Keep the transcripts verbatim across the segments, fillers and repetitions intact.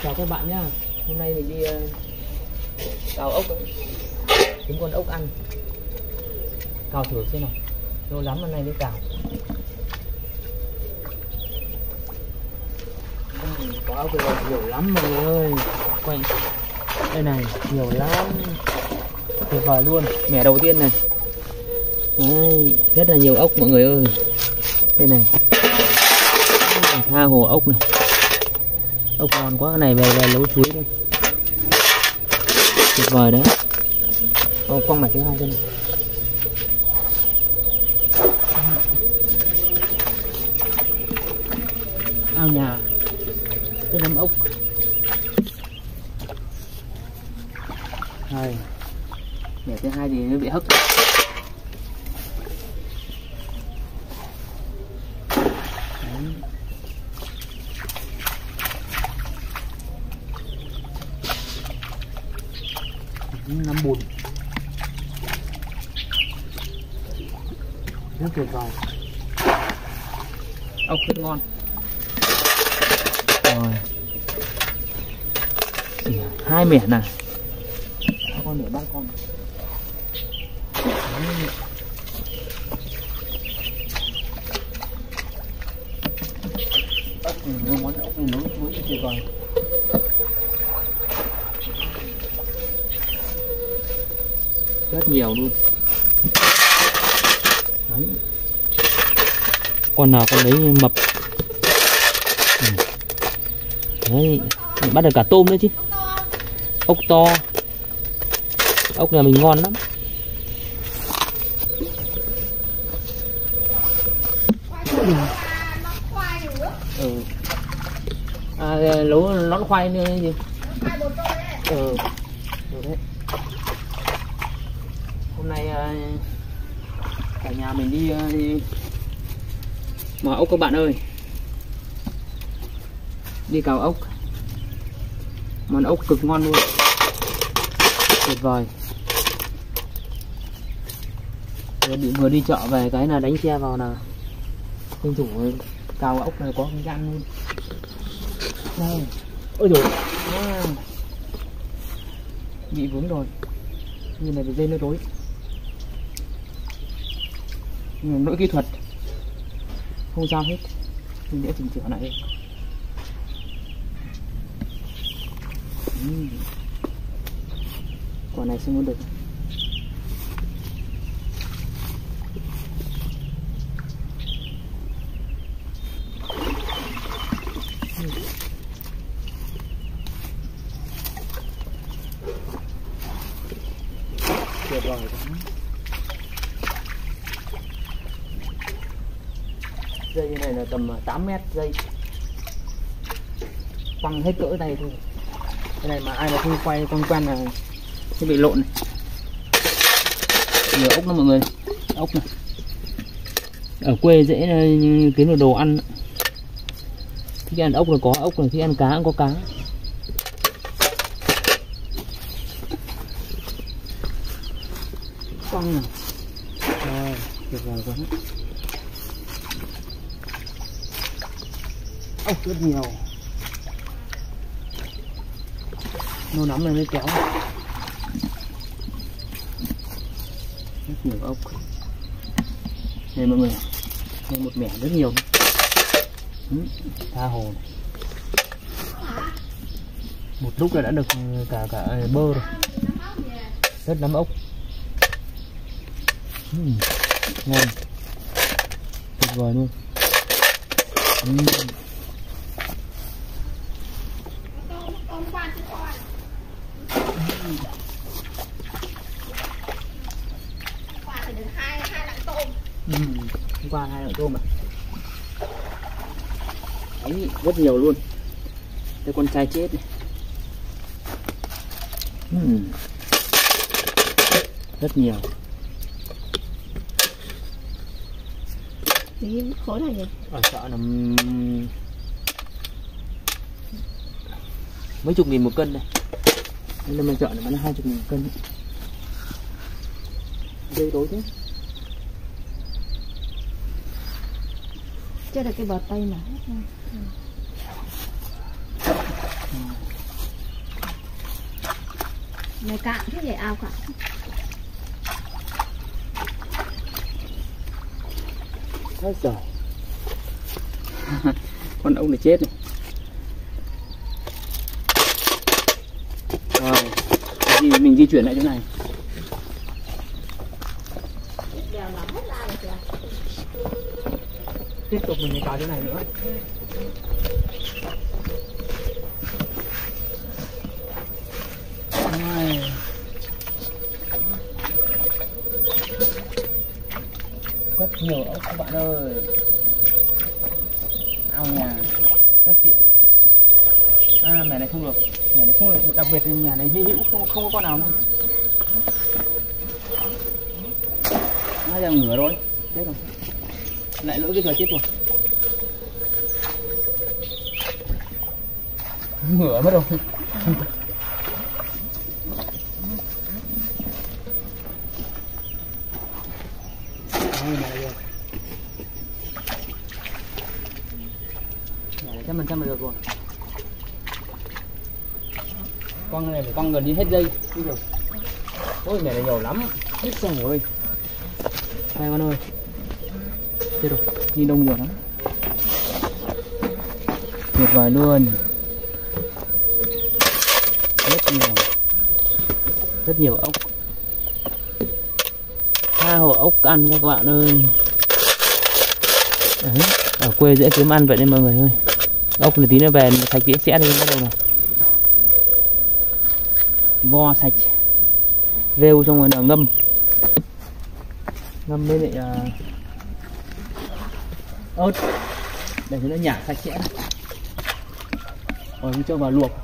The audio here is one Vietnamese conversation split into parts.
Chào các bạn nhá. Hôm nay mình đi uh, cào ốc ấy. Kiếm con ốc ăn. Cào thử xem nào. Lâu lắm hôm nay mới cào. uhm, Có ốc bây giờ nhiều lắm mọi người ơi. Quay đây này, nhiều lắm. Tuyệt vời luôn. Mẻ đầu tiên này. Đấy, rất là nhiều ốc mọi người ơi. Đây này. Tha hồ ốc này. Ốc ngon quá, cái này về về lấu chuối đây. Tuyệt vời đấy. Ô, quăng mặt thứ hai chân. Ao nhà rất lắm ốc. Đây. Để thứ hai thì nó bị hấp. Nắm bùn rất tuyệt vời, ốc rất ngon rồi. Hai mẻ này, ba con nữa, ba con. Ốc này món ốc này nấu chuối thì tuyệt vời. Rất nhiều luôn. Đấy. Con nào con đấy mập. Đấy, mình bắt được cả tôm nữa chứ. Ốc to. Ốc nhà mình ngon lắm. Ừ. À, lấu lón khoai nữa gì. Ừ. Được đấy. Hôm nay cả nhà mình đi, đi mò ốc các bạn ơi. Đi cào ốc. Món ốc cực ngon luôn. Tuyệt vời. Vừa đi, vừa đi chợ về cái là đánh xe vào là tranh thủ cào ốc này có cái gan luôn. Đây. Ôi dồi. À. Bị vướng rồi. Như này phải dây nó rối. Lỗi kỹ thuật không sao hết, mình sẽ chỉnh sửa lại đây. uhm. Quả này xem muốn được. Tuyệt vời. Dây như này là tầm tám mét dây, quăng hết cỡ này thôi. Cái này mà ai mà không quay quăng quen là sẽ bị lộn này. Nhiều ốc lắm mọi người, ốc này ở quê dễ kiếm được đồ ăn. Thích ăn ốc là có ốc, này thích ăn cá cũng có cá. Quăng này, rồi tuyệt vời quá. Ốc rất nhiều. Nó nắm này mới kéo. Rất nhiều ốc. Đây mọi người, đây một mẻ rất nhiều. Tha hồ này. Một lúc là đã được cả cả bơ rồi. Rất lắm ốc. uhm, Ngon, tuyệt vời luôn. uhm. Uhm, hôm qua hai lạng tôm à. Đấy, rất nhiều luôn. Đây con trai chết này. uhm. Rất nhiều. Tí khối này nhỉ? Ở chợ là mấy chục nghìn một cân này. Nên mà chợ này bán hai chục nghìn một cân. Dây tối thế. Chưa được cái bờ tay mà. Này cạn thế để ao cạn. Hết rồi. Con ốc này chết này. Rồi, thì mình di chuyển lại chỗ này. Tiếp tục mình cào chỗ này nữa. Rồi. Rất nhiều ốc các bạn ơi. Ao nhà rất tiện. À, mẻ này không được, mẻ này không được, đặc biệt là nhà này hy hữu, không không có con nào nữa. Nó ra ngửa rồi, chết rồi, lại lỗi cái giờ chết rồi, ngửa mất rồi. Đây, mẻ này được, mẻ này trăm phần trăm là được rồi. Con này phải con gần đi hết dây. Ôi mẻ này nhiều lắm, hết xong rồi. Hai con ơi, chết rồi, ni lông nhiều lắm, tuyệt vời luôn, rất nhiều, rất nhiều ốc, tha hồ ốc ăn các bạn ơi. Đấy, ở quê dễ kiếm ăn vậy nên mọi người ơi. Ốc này tí nữa về sạch sẽ sẽ đi bắt đầu này. Vo sạch, rêu xong rồi là ngâm, ngâm với lại uh, ớt để cho nó nhả sạch sẽ. Rồi mình cho vào luộc.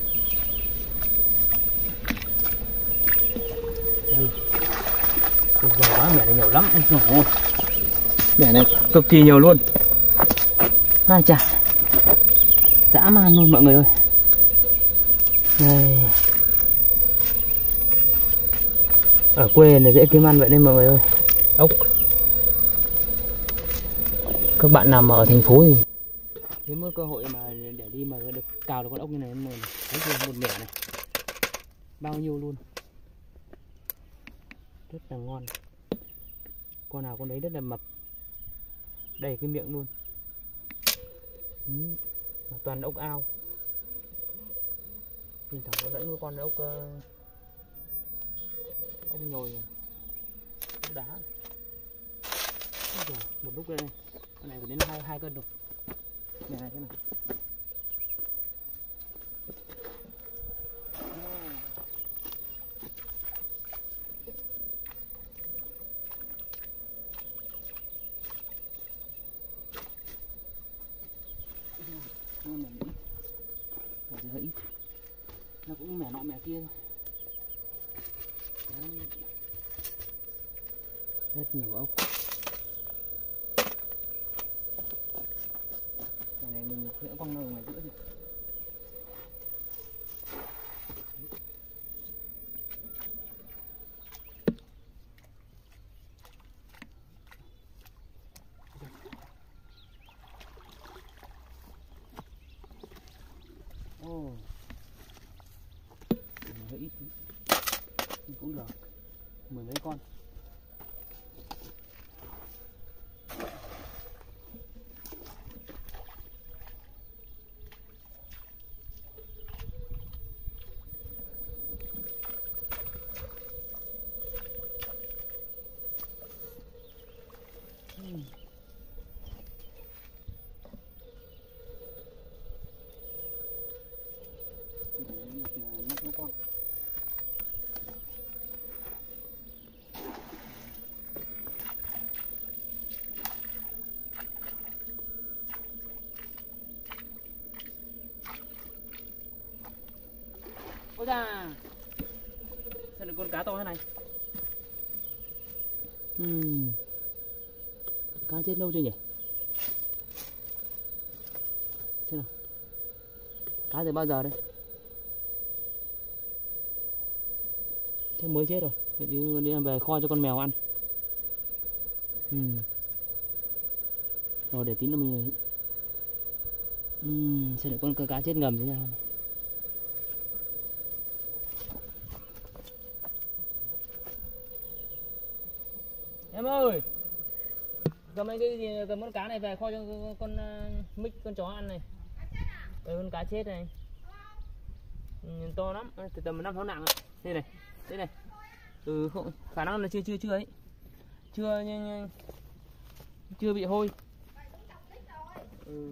Đây, tuyệt vời quá, mẻ này nhiều lắm. Ôi, mẻ này cực kỳ nhiều luôn. Hai chả dã man luôn mọi người ơi. Đây, ở quê là dễ kiếm ăn vậy nên mọi người ơi. Ốc, các bạn nào mà ở thành phố thì nếu có cơ hội mà để đi mà được cào được con ốc như này mà thấy một mẻ này bao nhiêu luôn, rất là ngon. Con nào con đấy rất là mập, đầy cái miệng luôn. Ừ, toàn ốc ao. Mình thẳng có dẫn nuôi con ốc uh, ốc nhồi, ốc đá. Rồi, một lúc đây này, con này phải đến hai hai cân rồi. Này này thế này. Nó hơi ít, nó cũng mẻ nọ mẻ kia thôi. Đấy. Rất nhiều ốc. Cái này mình sẽ quăng nó ở ngoài giữa đi. Ồ, hơi ít nhưng cũng được, mười mấy con. Hmm. Nắp nó con. Ôi da, sao được con cá to thế này? Uhm. Cá chết lâu chưa nhỉ? Xem nào, cá từ bao giờ đấy? Thế mới chết rồi, vậy thì đi làm về kho cho con mèo ăn. Uhm. Rồi để tí nữa mình uhm. Xem lại con cá chết ngầm thế nào. Em ơi, cầm mấy cái gì, cầm con cá này về kho cho con, con uh, mic con chó ăn này. Đây con cá chết này. Ừ, to lắm, từ tầm năm sáu nặng ạ. Đây này, đây này. Ừ, không, khả năng là chưa chưa chưa ấy, chưa nhưng chưa bị hôi. Ừ.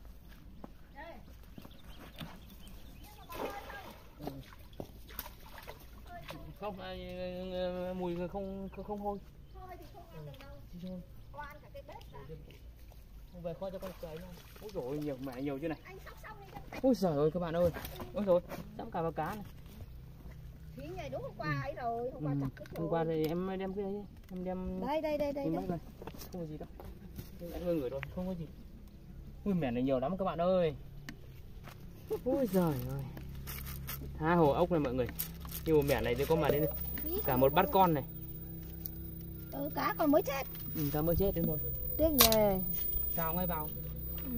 Không, à, mùi không không, không hôi. Hôi thì không ăn được đâu. Ừ. Cho ăn cả cái bếp đã. Về kho cho con trời nha. Ôi dồi ôi, nhiều mẹ nhiều chưa này. Anh sắp xong đi. Ôi giời ơi các bạn ơi. Ôi rồi, sắm cả vào cá này. Thí ngày đúng hôm qua ấy rồi, hôm qua chặt cái rồi. Hôm qua thì em đem cái đấy, em đem đây đây đây đây. đây. Không có gì đâu. Anh ngửi ngửi rồi, không có gì. Ui mẻ này nhiều lắm các bạn ơi. Ôi giời ơi. Tha hồ ốc này mọi người. Nhưng mà mẻ này thì có mà đến cả một bát con này. Ừ, cá còn mới chết. Ừ, cá mới chết đúng rồi. Tiếc nhề. Cao ngay vào. Ừ.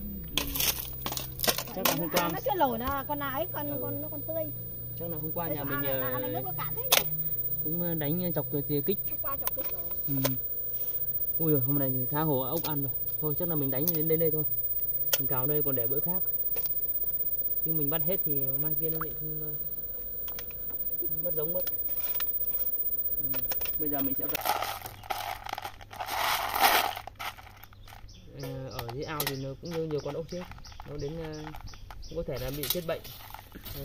Chắc là hôm qua nó chưa lổi là con nào ấy, con ừ. con nó còn tươi. Chắc là hôm qua nhà mình à, à, à, cả thế nhỉ? Cũng đánh chọc thì kích. Hôm qua chọc kích rồi. Ừ. Ui rồi hôm nay thì tha hồ ốc ăn rồi. Thôi chắc là mình đánh đến đây đây thôi. Mình cào đây còn để bữa khác. Chứ mình bắt hết thì mai kia nó lại không mất giống mất. Ừ. Bây giờ mình sẽ ờ, ở dưới ao thì nó cũng như nhiều con ốc chết, nó đến cũng có thể là bị chết bệnh. Đây.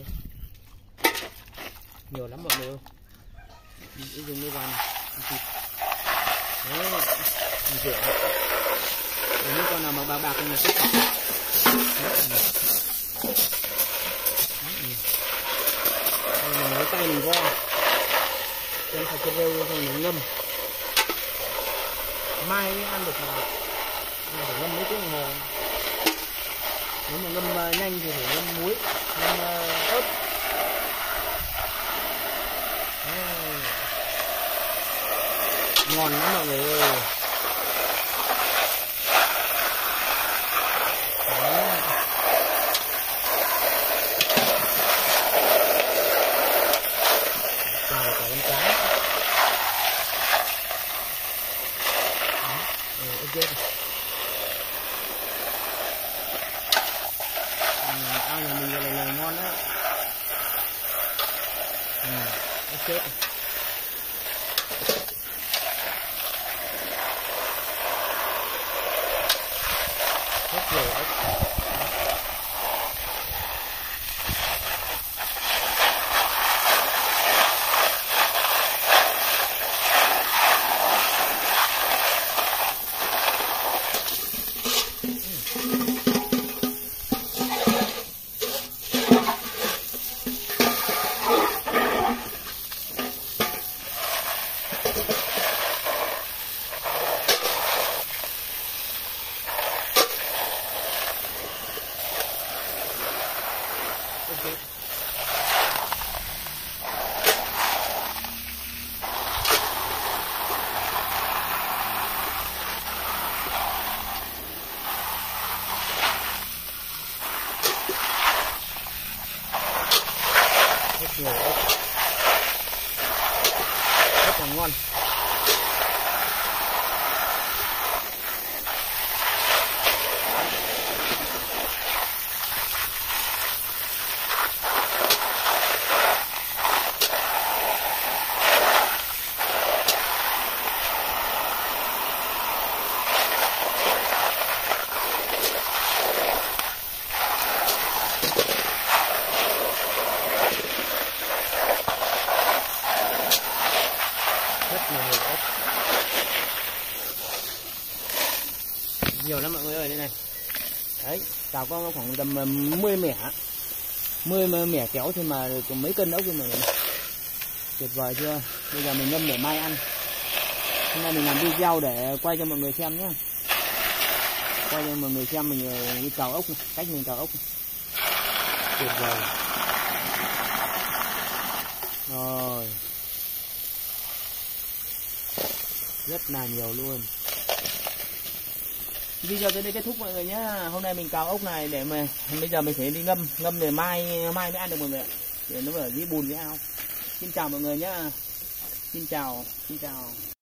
Nhiều lắm mọi người ơi. Mình sẽ dùng cái vằn thịt đấy, mình rửa để những con nào mà bạc bạc thì mình cắt. Đây là lấy tay mình vo chân sạch cái rêu rồi mình ngâm, mai mới ăn được mà mình phải ngâm mấy tiếng đồng hồ. Nếu mà ngâm nhanh thì phải ngâm muối, ngâm ớt. Đấy. Ngon lắm mọi người ơi. Xào cả con cá. Ừ, ok. Ừ, ao nhà mình là là ngon đó. Ừ, ok. Rất nhiều ốc. Rất nhiều ốc, rất là ngon. Rất nhiều nhiều ốc, nhiều lắm mọi người ơi. Đây này, đấy cào có khoảng tầm mười mẻ, mười mẻ kéo thì mà được mấy cân ốc rồi mà. Tuyệt vời chưa? Bây giờ mình ngâm để mai ăn. Hôm nay mình làm video để quay cho mọi người xem nhé, quay cho mọi người xem mình đi cào ốc này, cách mình cào ốc này. Tuyệt vời rồi, rất là nhiều luôn. Video tới đây kết thúc mọi người nhé. Hôm nay mình cào ốc này để mà bây giờ mình phải đi ngâm, ngâm để mai mai mới ăn được mọi người ạ. Để nó ở dưới bùn dưới ao. Xin chào mọi người nhé. Xin chào, xin chào.